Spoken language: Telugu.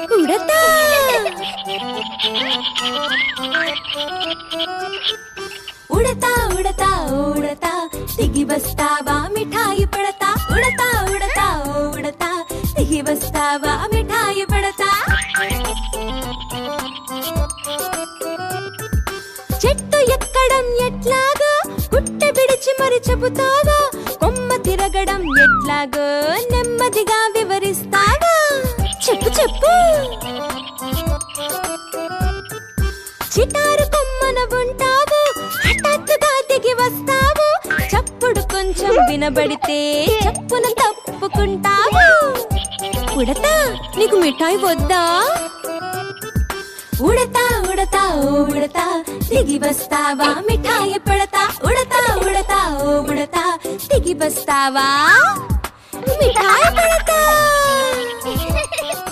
उड़ता उड़ता उड़ता उड़ता दिगी बस्तावा मिठाई पड़ता उड़ता उड़ता उड़ता दिगी बस्तावा मिठाई पड़ता చెట్టు ఎక్కడం ఎట్లాగో గుట్ట బిడిచి మరి చెబుతావా కొమ్మ తిరగడం ఎట్లాగో నెమ్మదిగా వివరిస్తావా చెప్పు చెప్పు చిటారు కొమ్మన ఉంటావు హఠాత్తుగా దిగి వస్తావు చప్పుడు కొంచెం వినబడితే చెప్పున తప్పుకుంటావు ఉడతా నీకు మిఠాయి వద్దా उड़ता उड़ता उड़ता दिगी बस्तावा मिठाई पड़ता उड़ता उड़ता उड़ता दिगी बस्तावा मिठाई पड़ता